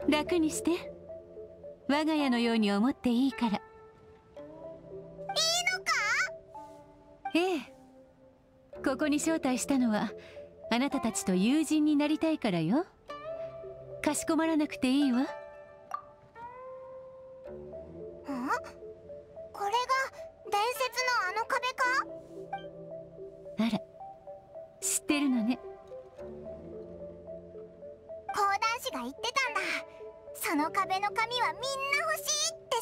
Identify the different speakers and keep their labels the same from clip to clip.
Speaker 1: 楽にして。我が家のように思っていいから。いいのか？ええ。ここに招待したのはあなたたちと友人になりたいからよ。かしこまらなくていいわ。
Speaker 2: これが伝説のあの壁か？
Speaker 1: あら、知ってるのね。
Speaker 2: 講談師が言ってたんだ。その壁の紙はみんな欲しいって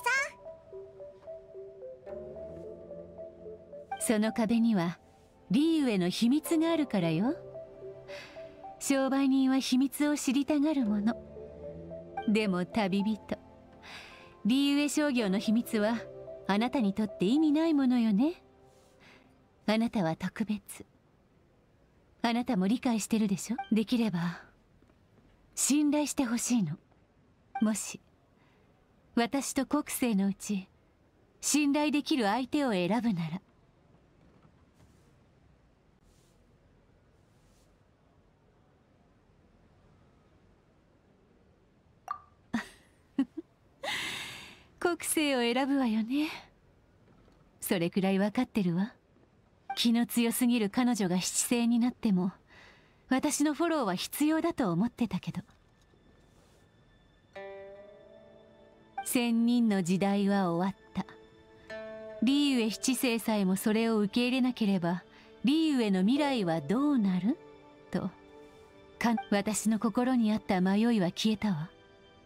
Speaker 1: さ。その壁にはリーウェの秘密があるからよ。商売人は秘密を知りたがるもの。でも旅人、リーウェ商業の秘密はあなたにとって意味ないものよね。あなたは特別。あなたも理解してるでしょ。できれば信頼してほしいの。もし私と国政のうち信頼できる相手を選ぶなら。国政を選ぶわよね。それくらい分かってるわ。気の強すぎる彼女が七星になっても私のフォローは必要だと思ってたけど、仙人の時代は終わった。リーウェ七星さえもそれを受け入れなければリーウェの未来はどうなると私の心にあった迷いは消えたわ。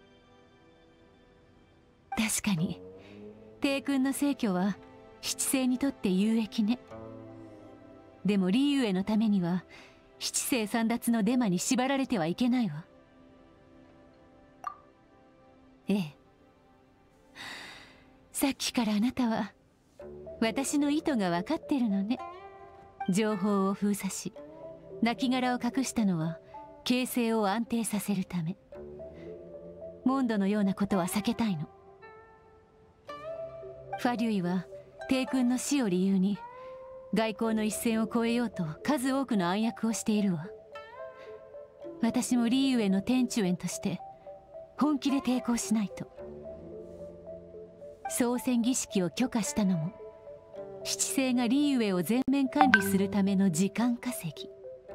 Speaker 1: 確かに帝君の逝去は七星にとって有益ね。でもリーウェのためには七星簒奪のデマに縛られてはいけないわ。ええ。さっきからあなたは私の意図が分かってるのね。情報を封鎖し亡骸を隠したのは形勢を安定させるため。モンドのようなことは避けたいの。ファリュイは帝君の死を理由に外交の一線を越えようと数多くの暗躍をしているわ。私もリーウェの天中園として本気で抵抗しないと。総選儀式を許可したのも七星がリーウェを全面管理するための時間稼ぎ。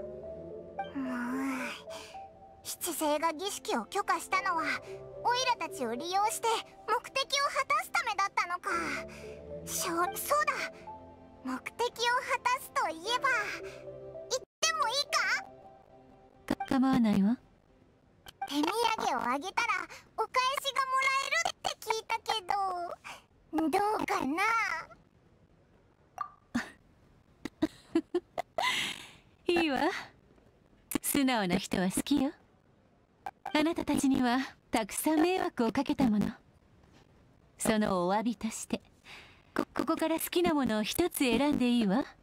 Speaker 2: 七星が儀式を許可したのはオイラたちを利用して目的を果たすためだったのか。そうだ、目的を果たすといえば言ってもいいか？
Speaker 1: 構わないわ。
Speaker 2: 手土産をあげたらお返しがもらえるって聞いたけど、どうかな？
Speaker 1: いいわ。素直な人は好きよ。あなたたちにはたくさん迷惑をかけたもの。そのお詫びとしてここから好きなものを一つ選んでいいわ。やった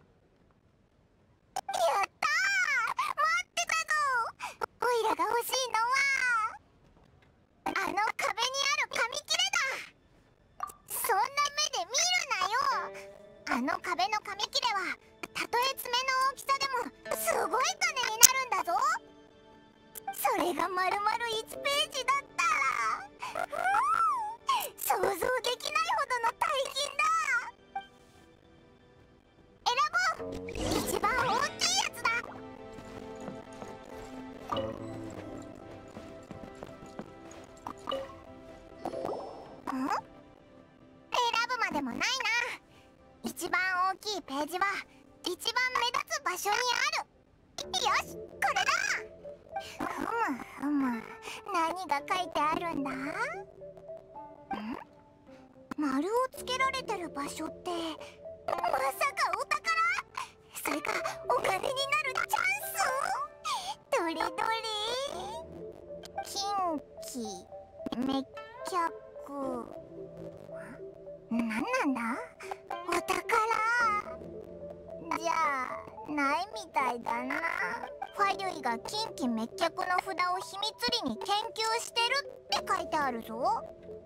Speaker 2: ー！待ってたぞ！オイラが欲しいのはあの壁にある紙切れだ！そんな目で見るなよ！あの壁の紙切れはたとえ爪の大きさでもすごい金になるんだぞ！それがまるまる1ページだったら想像できないほどの大金だ！選ぼう！一番大きいやつだ！選ぶまでもないな。一番大きいページは一番目立つ場所にある。よし、これだ！何が書いてあるんだ？丸をつけられてる場所ってまさかお宝？それかお金になるチャンス？どれどれ？金器、滅却、何なんだ？お宝じゃあないみたいだな。ファリュイが金器滅却の札を秘密裏に研究してるって書いてあるぞ。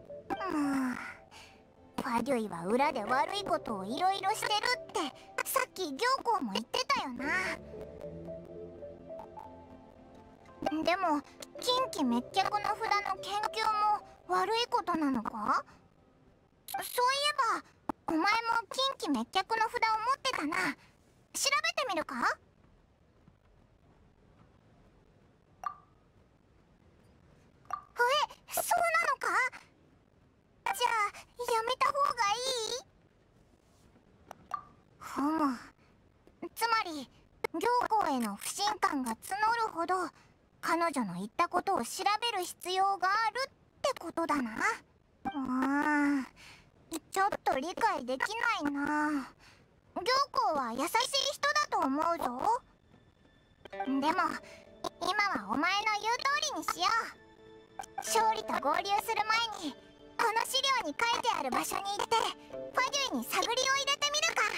Speaker 2: ファリュイは裏で悪いことをいろいろしてるってさっき行幸も言ってたよな。でも近畿滅却の札の研究も悪いことなのか？そういえばお前も近畿滅却の札を持ってたな。調べてみるか？そうなのか？じゃあやめた方がいい？ふむ。つまり行幸への不信感が募るほど彼女の言ったことを調べる必要があるってことだな。ちょっと理解できないな。行幸は優しい人だと思うぞ。でも今はお前の言う通りにしよう。勝利と合流する前にこの資料に書いてある場所に行ってファデュイに探りを入れてみるか。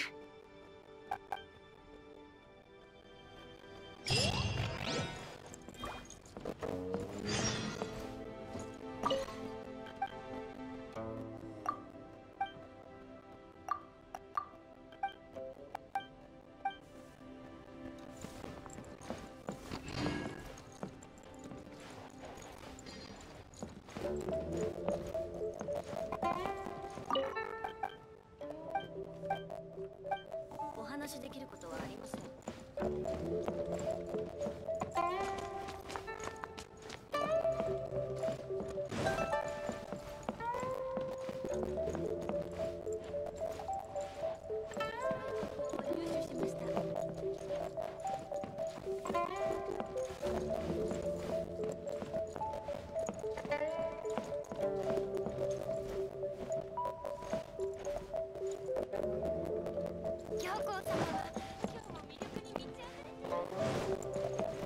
Speaker 3: お話しできることはありません。入手しました。行幸様は今日も魅力に満ち溢れています。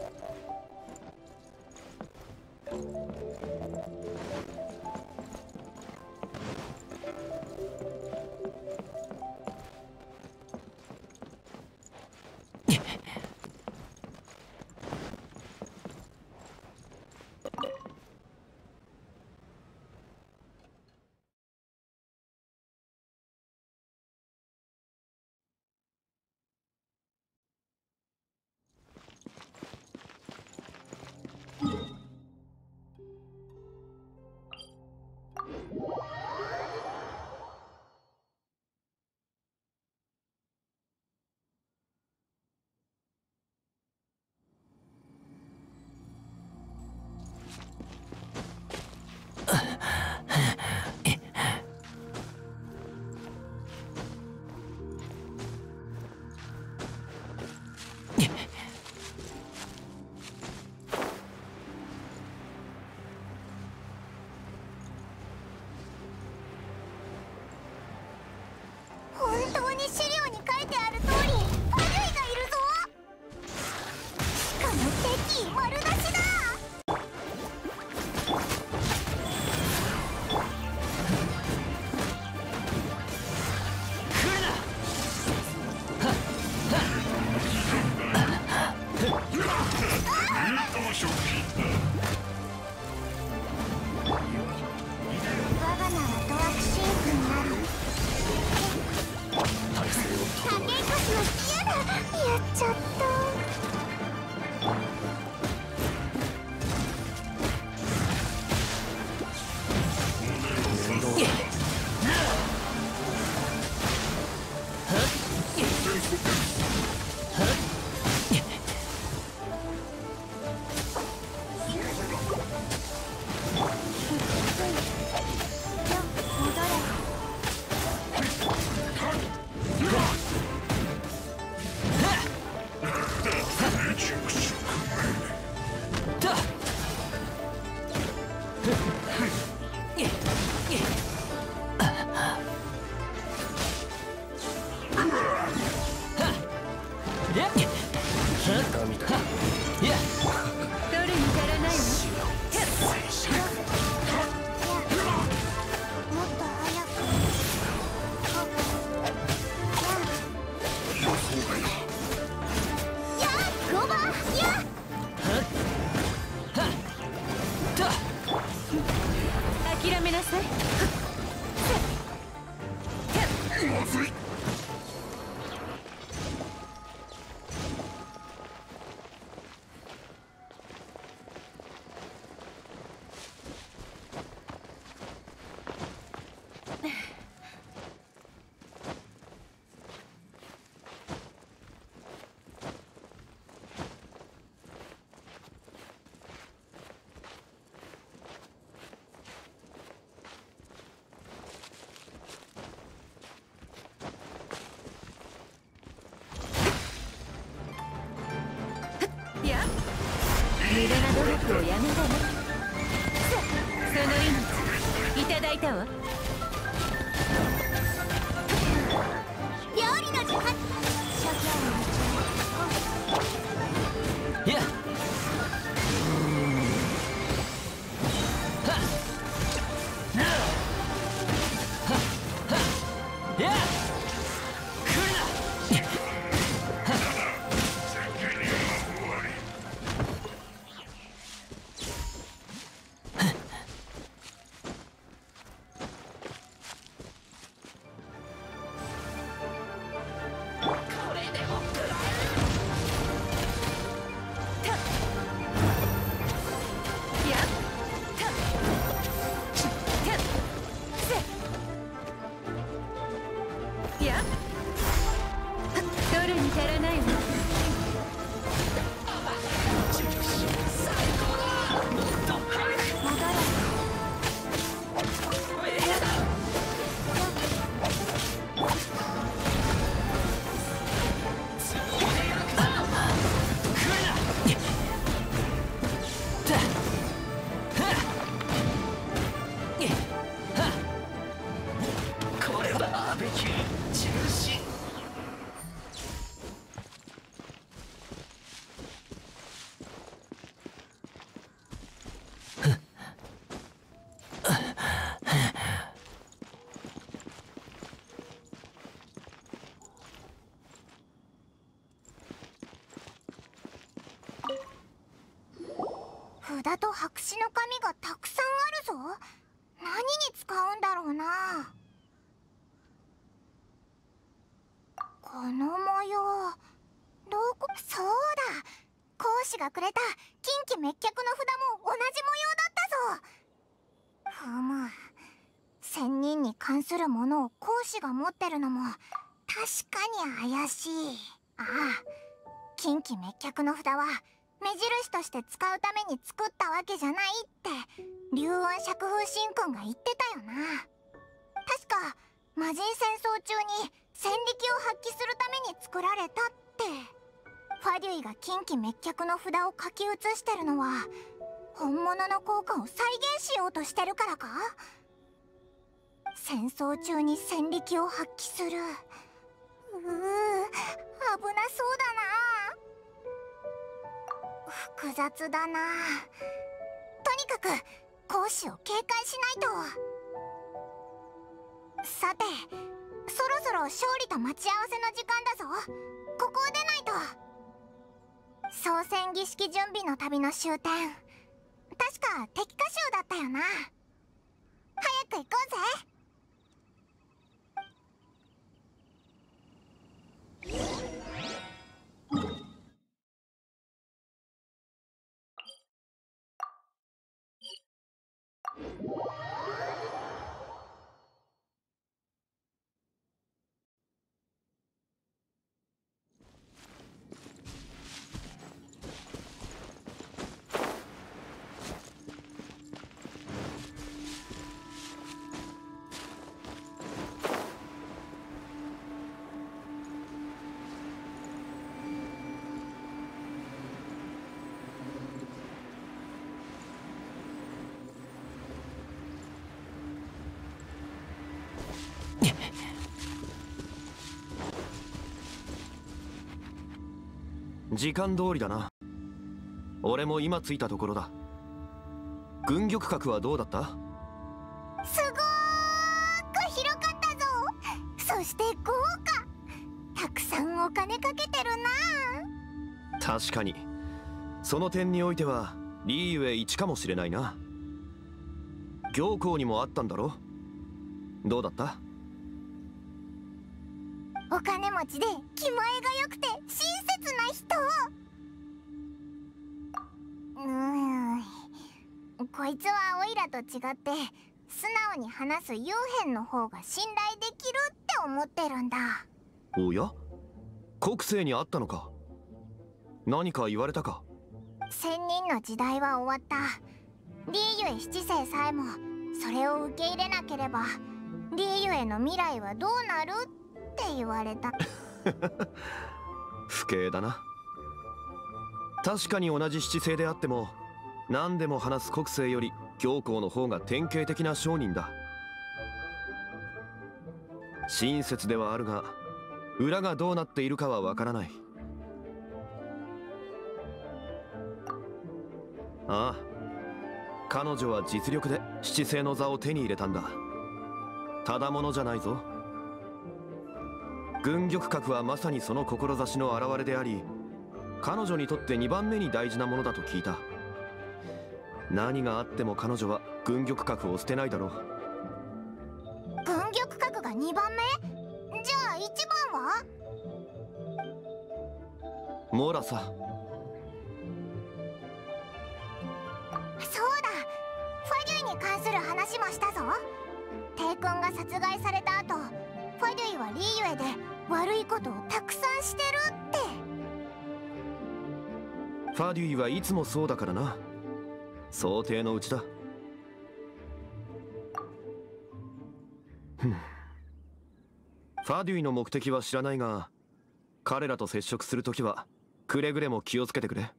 Speaker 3: 本当に資料に書いてある通りファデュイがいるぞ。しかも敵意丸出しだ。我が名はドワクシーフになる。竹越しのやだ、やっちゃった。
Speaker 1: 取るに足らないわ。
Speaker 2: もっと早く。やっゴバやっ
Speaker 1: 諦めなさい。
Speaker 4: まずい。
Speaker 1: 無駄な努力をやめたらその命いただいたわ。
Speaker 2: 料理の時間。
Speaker 5: いや
Speaker 1: 取るに足らないわ。
Speaker 5: これはバーベキュー中止。
Speaker 2: 札と白紙の紙がたくさんあるぞ。何に使うんだろうな。この模様どこ。そうだ、講師がくれた近畿滅却の札も同じ模様だったぞ。ふむ、仙人に関するものを講師が持ってるのも確かに怪しい。ああ、近畿滅却の札は目印として使うために作ったわけじゃないって龍雲釈風神君が言ってたよな。確か魔人戦争中に戦力を発揮するために作られたって。ファデュイが近畿滅却の札を書き写してるのは本物の効果を再現しようとしてるからか。戦争中に戦力を発揮する。危なそうだな。複雑だな。とにかく講師を警戒しないと。さて、そろそろ勝利と待ち合わせの時間だぞ。ここを出ないと。総選儀式準備の旅の終点、確か敵歌集だったよな。早く行こうぜ。
Speaker 6: 時間通りだな。俺も今着いたところだ。軍玉閣はどうだった？
Speaker 2: すごーく広かったぞ。そして豪華。たくさんお金かけてるな。
Speaker 6: 確かにその点においてはリーユエ一かもしれないな。行幸にもあったんだろ？どうだった？
Speaker 2: お金持ちで気前が良くて親切な人。こいつはオイラと違って素直に話す幽変の方が信頼できるって思ってるんだ。
Speaker 6: おや？国政にあったのか？何か言われたか？
Speaker 2: 仙人の時代は終わった。リーユエ七世さえもそれを受け入れなければリーユエの未来はどうなるって言われた。
Speaker 6: 不敬だな。 確かに同じ七星であっても、何でも話す国星より行幸の方が典型的な商人だ。親切ではあるが、裏がどうなっているかはわからない。ああ、彼女は実力で七星の座を手に入れたんだ。ただものじゃないぞ。軍玉閣はまさにその志の表れであり、彼女にとって2番目に大事なものだと聞いた。何があっても彼女は軍玉閣を捨てないだろう。
Speaker 2: 軍玉閣が2番目？じゃあ1番は？
Speaker 6: モラさ。
Speaker 2: そうだ、ファデュイに関する話もしたぞ。帝君が殺害された後、ファデュイはリーユエで悪いことをたくさんしてるって。
Speaker 6: ファデュイはいつもそうだからな。想定のうちだ。ファデュイの目的は知らないが、彼らと接触するときはくれぐれも気をつけてくれ。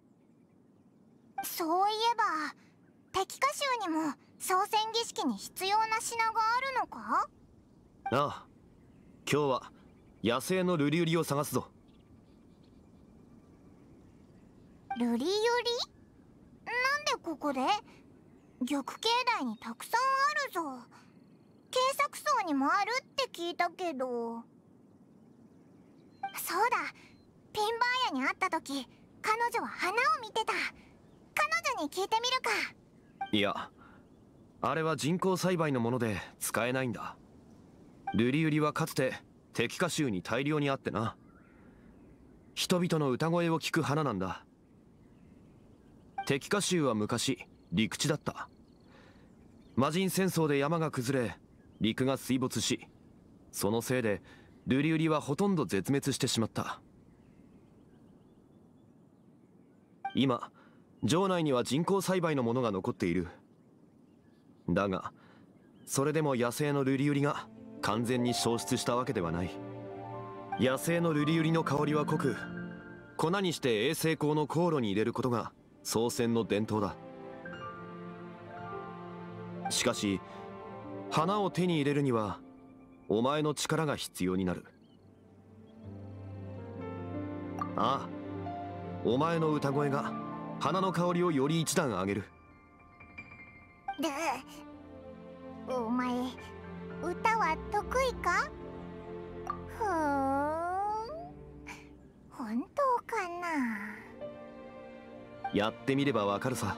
Speaker 2: そういえば敵歌集にも操船儀式に必要な品があるのか？
Speaker 6: ああ、今日は野生のルリウリを探すぞ。
Speaker 2: ルリユリ？なんでここで？玉境内にたくさんあるぞ。警察層にもあるって聞いたけど。そうだ、ピンバーヤに会った時彼女は花を見てた。彼女に聞いてみるか。
Speaker 6: いや、あれは人工栽培のもので使えないんだ。ルリウリはかつて敵歌集に大量にあってな。人々の歌声を聞く花なんだ。敵歌集は昔陸地だった。魔人戦争で山が崩れ陸が水没し、そのせいでルリウリはほとんど絶滅してしまった。今城内には人工栽培のものが残っている。だがそれでも野生のルリウリが完全に消失したわけではない。野生のルリウリの香りは濃く、粉にして衛星光の香炉に入れることが操船の伝統だ。しかし花を手に入れるにはお前の力が必要になる。ああ、お前の歌声が花の香りをより一段上げる。
Speaker 2: お前歌は得意か？ふーん、本当かな。
Speaker 6: やってみればわかるさ。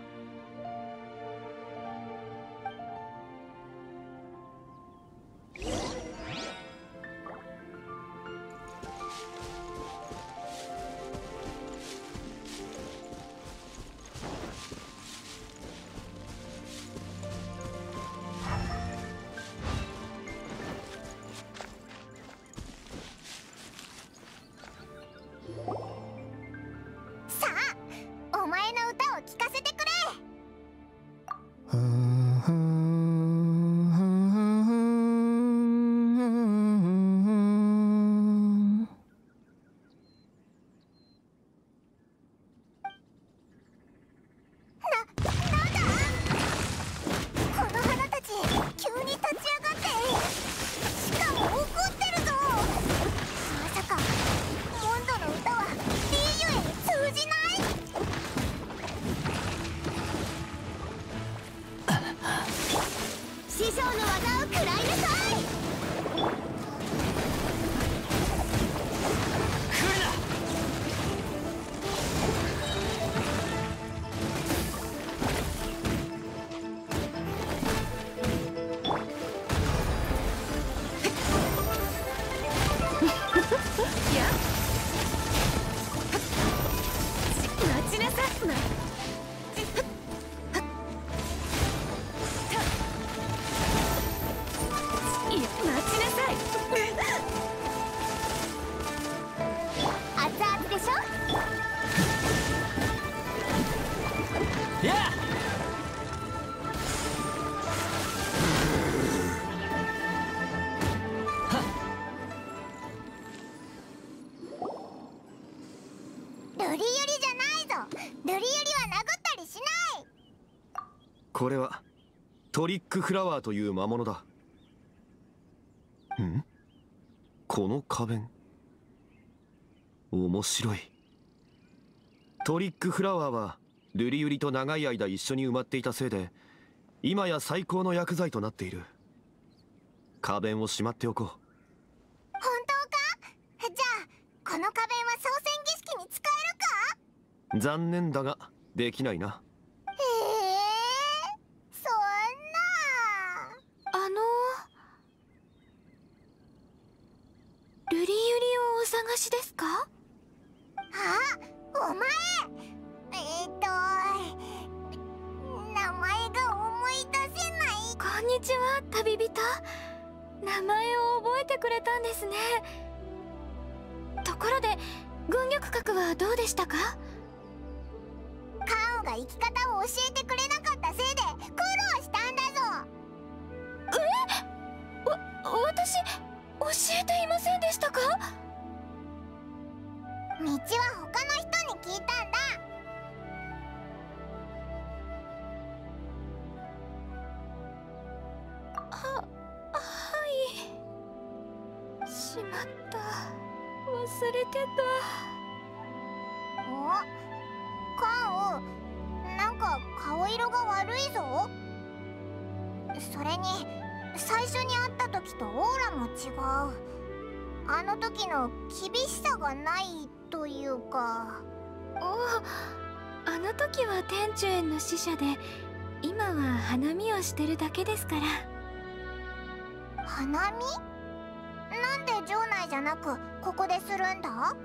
Speaker 2: さあ、お前の歌を聴かせてくれ。なんだ？この花たち急に立ち上がって、しかも怒ってるぞ。まさかモンドの歌はリーユエに通じない？師匠の技を食らいなさい。
Speaker 1: 待ちなさい。待ちなさい。
Speaker 2: 熱々でしょ？
Speaker 5: やあ、
Speaker 2: ルリユリじゃないぞ。 ルリユリは殴ったりしない。
Speaker 6: これはトリックフラワーという魔物だ。ん？この花弁、面白い。トリックフラワーはルリユリと長い間一緒に埋まっていたせいで今や最高の薬剤となっている。花弁をしまっておこう。
Speaker 2: 本当か？じゃあこの花弁は操船儀式に使えるか？
Speaker 6: 残念だができないな。
Speaker 2: そんな。
Speaker 3: ルリユリをお探しですか？
Speaker 2: あ、お前。名前が思い出せない。
Speaker 3: こんにちは、旅人。名前を覚えてくれたんですね。ところで軍力閣はどうでしたか？
Speaker 2: カオが生き方を教えてくれなかったせいで苦労したんだぞ。
Speaker 3: 私教えていませんでしたか？
Speaker 2: 道は他の人に聞いたんだ。
Speaker 3: はい。しまった。忘れてた。
Speaker 2: お、カオ、なんか顔色が悪いぞ。それに最初に会った時とオーラも違う。あの時の厳しさがないというか。
Speaker 3: あの時は天寿園の使者で、今は花見をしてるだけですから。
Speaker 2: 花見？なんで城内じゃなくここでするんだ？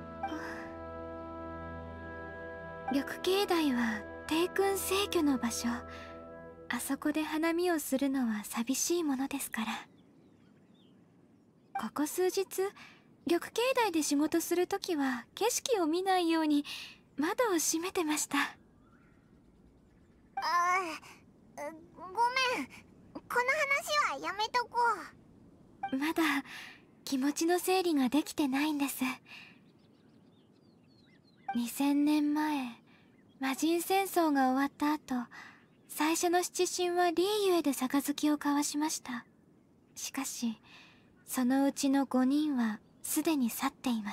Speaker 3: 緑境内は帝君逝去の場所。あそこで花見をするのは寂しいものですから。ここ数日緑境内で仕事するときは景色を見ないように窓を閉めてました。
Speaker 2: ごめん、この話はやめとこう。
Speaker 3: まだ気持ちの整理ができてないんです。2000年前魔人戦争が終わった後、最初の七神はリーユエで杯を交わしました。しかしそのうちの5人はすでに去っています。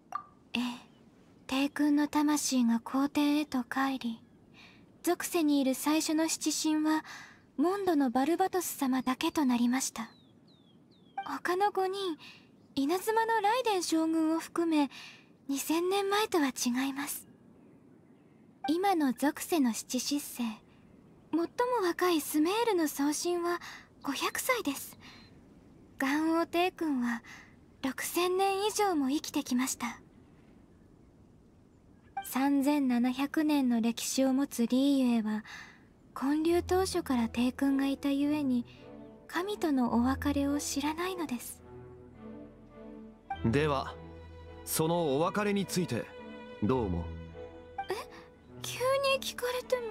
Speaker 3: 帝君の魂が皇天へと帰り、属世にいる最初の七神はモンドのバルバトス様だけとなりました。他の5人、稲妻のライデン将軍を含め2000年前とは違います。今の属世の七執星、最も若いスメールの宗神は500歳です。元王帝君は6000年以上も生きてきました。3700年の歴史を持つリーユエは、建立当初から帝君がいたゆえに神とのお別れを知らないのです。
Speaker 6: ではそのお別れについてどう思う？
Speaker 3: 急に聞かれても。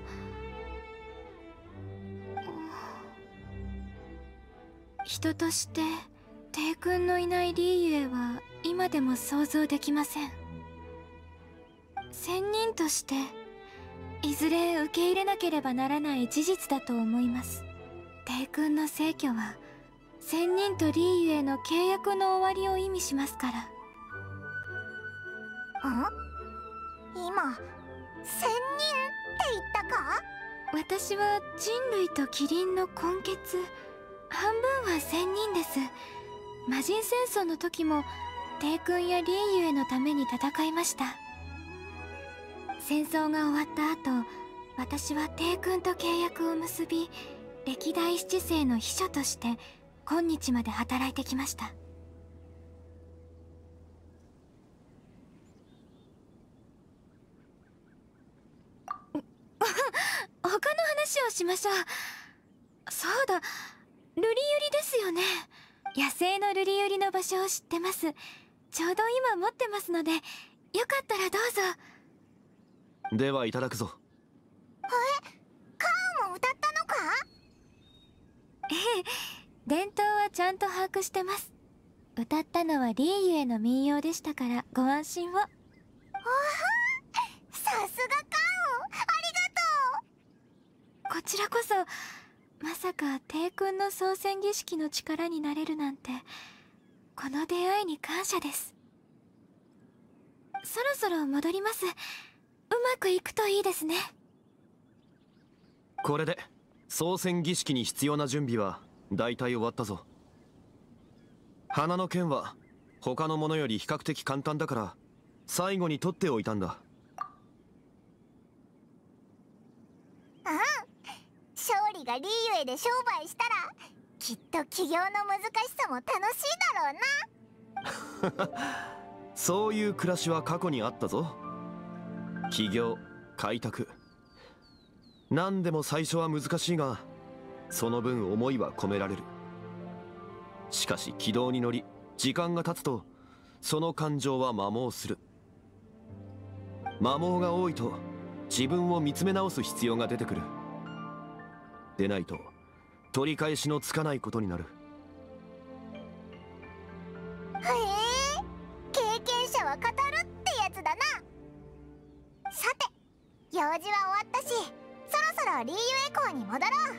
Speaker 3: 人として帝君のいないリーユエは今でも想像できません。仙人としていずれ受け入れなければならない事実だと思います。帝君の逝去は仙人とリーユエの契約の終わりを意味しますから。
Speaker 2: 今、仙人って言ったか？
Speaker 3: 私は人類とキリンの根血、半分は仙人です。魔人戦争の時も帝君やリーユエのために戦いました。戦争が終わった後、私は帝君と契約を結び、歴代七世の秘書として今日まで働いてきました。他の話をしましょう。そうだ、ルリユリですよね。野生のルリユリの場所を知ってます。ちょうど今持ってますので、よかったらどうぞ。
Speaker 6: ではいただくぞ。
Speaker 2: カオも歌ったのか？
Speaker 3: 伝統はちゃんと把握してます。歌ったのはリーユエの民謡でしたからご安心を。
Speaker 2: ささすがカンオ、ありがとう。
Speaker 3: こちらこそ、まさか帝君の操船儀式の力になれるなんて、この出会いに感謝です。そろそろ戻ります。うまくいくといいですね。
Speaker 6: これで操船儀式に必要な準備は大体終わったぞ。花の剣は他のものより比較的簡単だから最後に取っておいたんだ。
Speaker 2: 勝利がリーユエで商売したらきっと起業の難しさも楽しいだろうな。
Speaker 6: そういう暮らしは過去にあったぞ。起業、開拓、何でも最初は難しいがその分思いは込められる。しかし軌道に乗り時間が経つとその感情は摩耗する。摩耗が多いと自分を見つめ直す必要が出てくる。でないと取り返しのつかないことになる。
Speaker 2: へえ、経験者は語るってやつだな。さて、用事は終わったし、そろそろリーユエ港に戻ろう。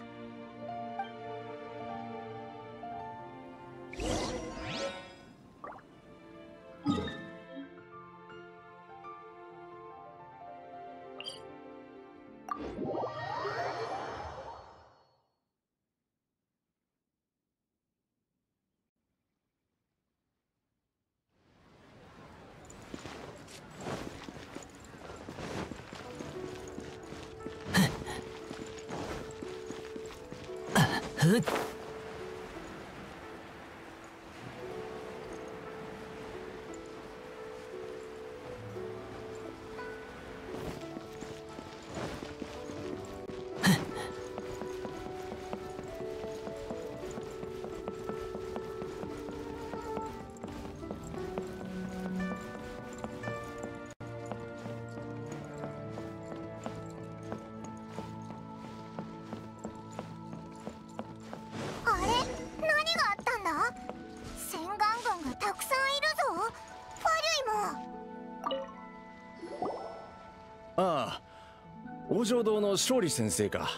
Speaker 2: あれ、何があったんだ？洗顔軍がたくさんいるぞ。ファリュイも。
Speaker 7: ああ、王城堂の勝利先生か。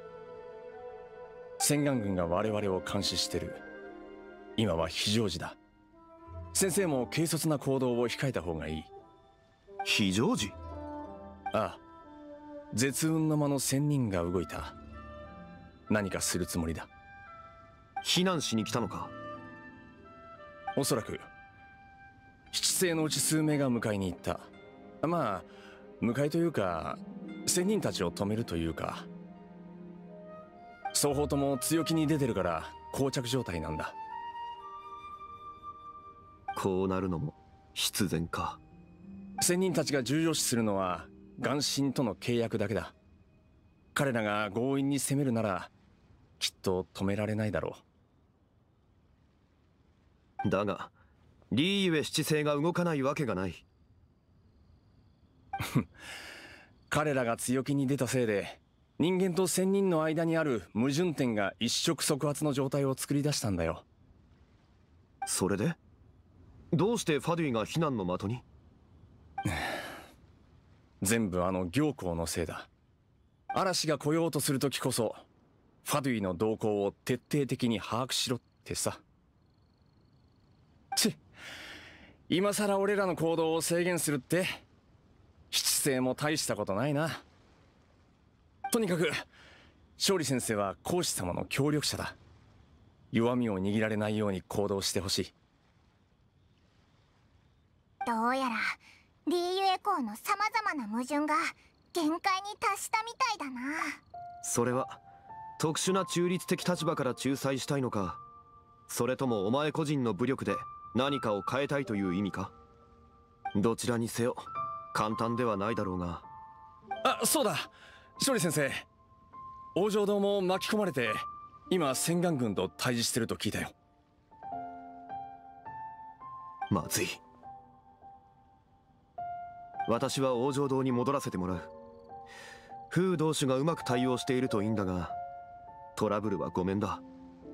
Speaker 7: 洗顔軍が我々を監視してる。今は非常時だ。先生も軽率な行動を控えた方がいい。
Speaker 6: 非常時？
Speaker 7: ああ、絶運の間の仙人が動いた。何かするつもりだ。
Speaker 6: 避難しに来たのか？
Speaker 7: おそらく七星のうち数名が迎えに行った。まあ迎えというか仙人たちを止めるというか、双方とも強気に出てるから膠着状態なんだ。
Speaker 6: こうなるのも必然か。
Speaker 7: 仙人たちが重要視するのは眼神との契約だけだ。彼らが強引に攻めるならきっと止められないだろ
Speaker 6: う。だがリーユエ七星が動かないわけがない。
Speaker 7: 彼らが強気に出たせいで人間と仙人の間にある矛盾点が一触即発の状態を作り出したんだよ。
Speaker 6: それでどうしてファデュイが避難の的に？
Speaker 7: 全部あの行幸のせいだ。嵐が来ようとする時こそファデュイの動向を徹底的に把握しろってさ。今さら俺らの行動を制限するって七星も大したことないな。とにかく勝利先生は孔子様の協力者だ。弱みを握られないように行動してほしい。
Speaker 2: どうやらリーユエ港のさまざまな矛盾が限界に達したみたいだな。
Speaker 6: それは特殊な中立的立場から仲裁したいのか、それともお前個人の武力で何かを変えたいという意味か。どちらにせよ簡単ではないだろうが。
Speaker 7: あ、そうだ、勝利先生、王城堂も巻き込まれて今洗顔軍と対峙してると聞いたよ。
Speaker 6: まずい。私は王城堂に戻らせてもらう。風同種がうまく対応しているといいんだが、トラブルはごめんだ。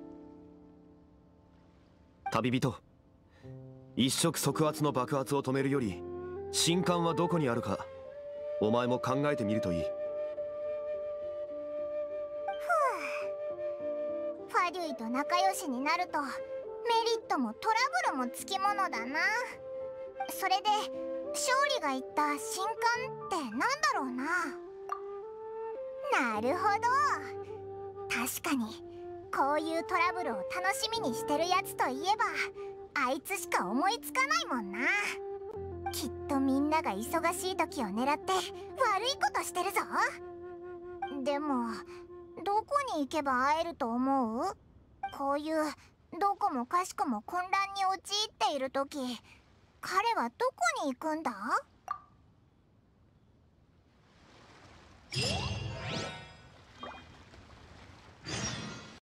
Speaker 6: 旅人、一触即発の爆発を止めるより神官はどこにあるかお前も考えてみるといい。
Speaker 2: ファデュイと仲良しになるとメリットもトラブルもつきものだな。それで勝利が言った新刊ってなんだろうな。なるほど、確かにこういうトラブルを楽しみにしてるやつといえばあいつしか思いつかないもんな。きっとみんなが忙しい時を狙って悪いことしてるぞ。でもどこに行けば会えると思う？こういうどこもかしこも混乱に陥っている時、彼はどこに行くんだ？